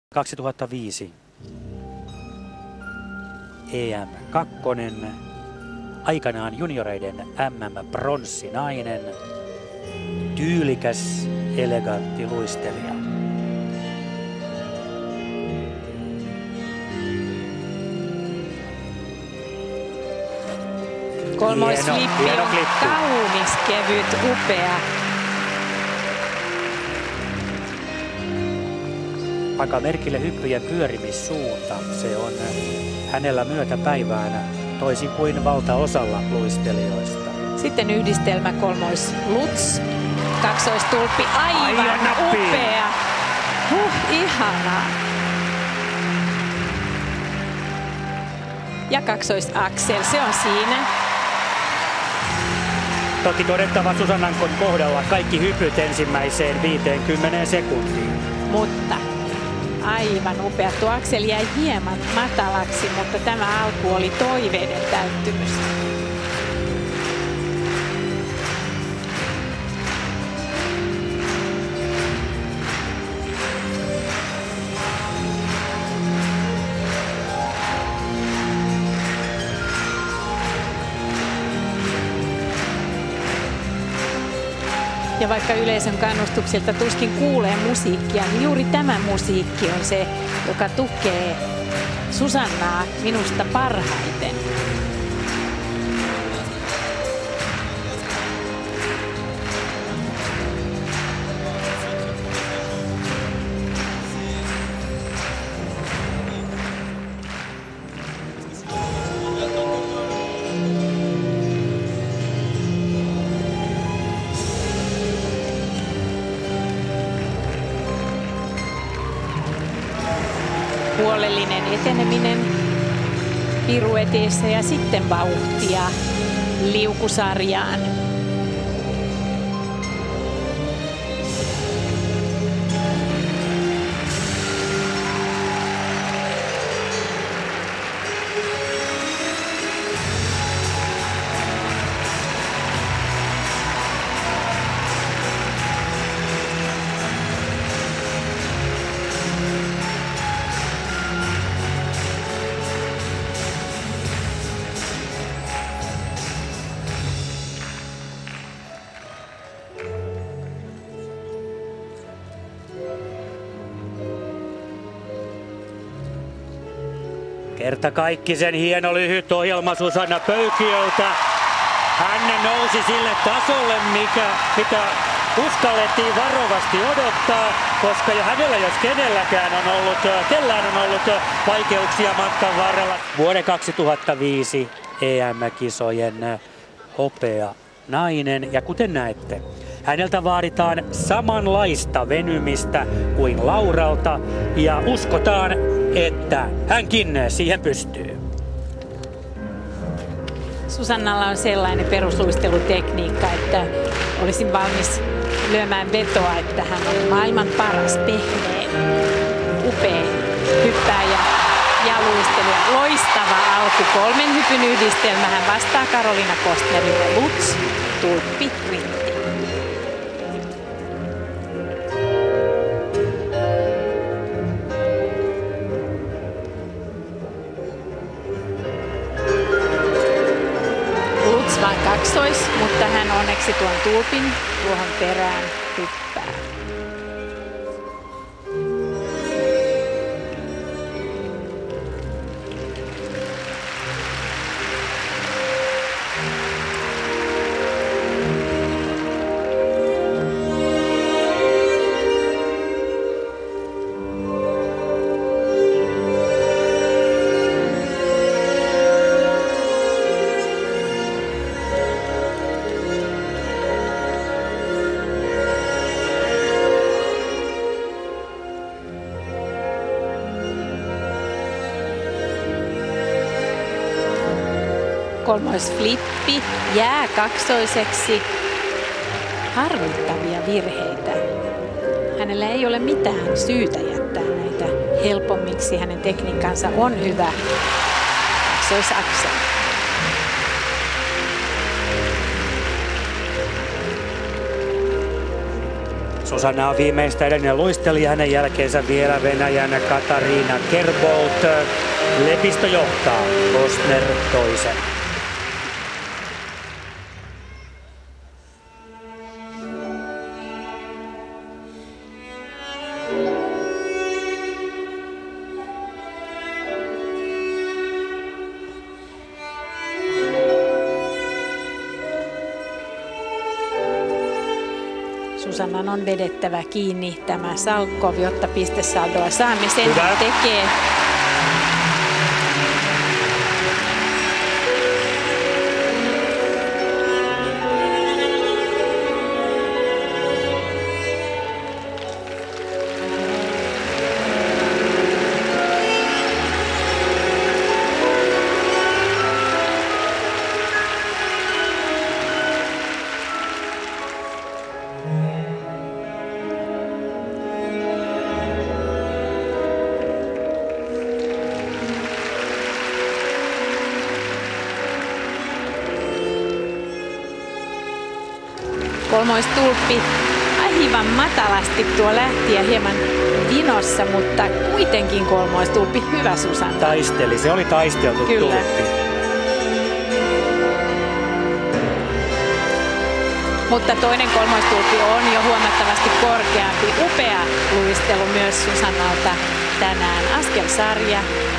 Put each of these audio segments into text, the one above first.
2005 EM2, aikanaan junioreiden MM-pronssinainen, tyylikäs, elegantti luistelija. Kolmoisflippi on kaunis, kevyt, upea. Pankaa merkille hyppyjen pyörimissuunta. Se on hänellä myötäpäivänä toisin kuin valtaosalla luistelijoista. Sitten yhdistelmä kolmois Lutz. Kaksoistulppi aivan upea. Ihanaa. Ja kaksois Axel, se on siinä. Toki todettava Susannan kohdalla kaikki hypyt ensimmäiseen 50 sekuntiin. Mutta aivan upea. Tuo Axel jäi hieman matalaksi, mutta tämä alku oli toiveiden täyttymys. Ja vaikka yleisön kannustuksilta tuskin kuulee musiikkia, niin juuri tämä musiikki on se, joka tukee Susannaa minusta parhaiten. Huolellinen eteneminen pirueteissa ja sitten vauhtia liukusarjaan. Kertakaikkisen hieno lyhyt ohjelma Susanna Pöykiöltä. Hän nousi sille tasolle, mitä uskallettiin varovasti odottaa, koska jo hänellä jos kenelläkään kellään on ollut vaikeuksia matkan varrella. Vuoden 2005 EM-kisojen hopea nainen, ja kuten näette, häneltä vaaditaan samanlaista venymistä kuin Lauralta ja uskotaan, että hänkin siihen pystyy. Susannalla on sellainen perusluistelutekniikka, että olisin valmis lyömään vetoa, että hän on maailman paras, pehmeä, upea hyppääjä ja luistelija. Loistava alku, 3 hypyn yhdistelmä. Hän vastaa Karoliina Kostnerille. Lutz, tulppi, rintti. Vain kaksois, mutta hän onneksi tuon tulpin tuohon perään hyppää. Kolmoisflippi jää kaksoiseksi. Harmittavia virheitä. Hänellä ei ole mitään syytä jättää näitä helpommiksi. Hänen tekniikkansa on hyvä. Kaksois-Axel. Susanna on viimeistä edellinen luistelija, hänen jälkeensä vielä Venäjän Katariina Kerbolt. Lepistö johtaa, Kostner toisen. Susannan on vedettävä kiinni tämä Salkov, jotta pistesaldoa saamme. Sen Hyvä. tekee. Kolmoistulppi aivan matalasti tuo lähti ja hieman vinossa, mutta kuitenkin kolmoistulppi hyvä, Susanna. Taisteli, se oli taisteltu Kyllä. tulppi. Mutta toinen kolmoistulppi on jo huomattavasti korkeampi. Upea luistelu myös Susannalta tänään. Askelsarja.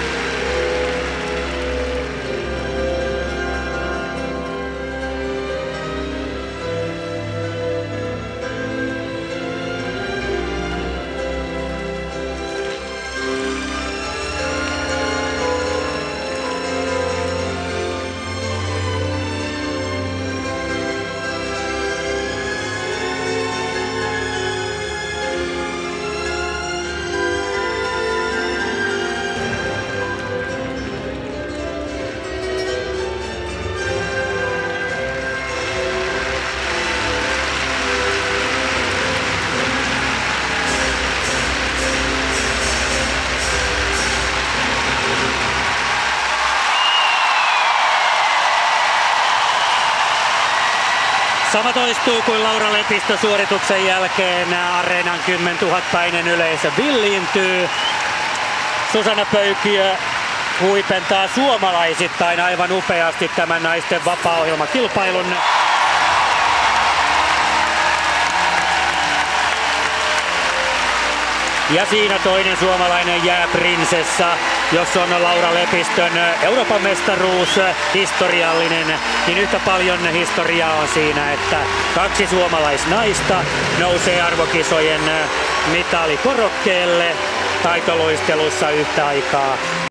Sama toistuu kuin Laura Lepistö suorituksen jälkeen. Areenan 10 000-päinen yleisö villiintyy. Susanna Pöykiö huipentaa suomalaisittain aivan upeasti tämän naisten vapaa-ohjelmakilpailun. Ja siinä toinen suomalainen jääprinsessa, jos on Laura Lepistön Euroopan mestaruus historiallinen, niin yhtä paljon historiaa on siinä, että kaksi suomalaisnaista nousee arvokisojen mitalikorokkeelle taitoluistelussa yhtä aikaa.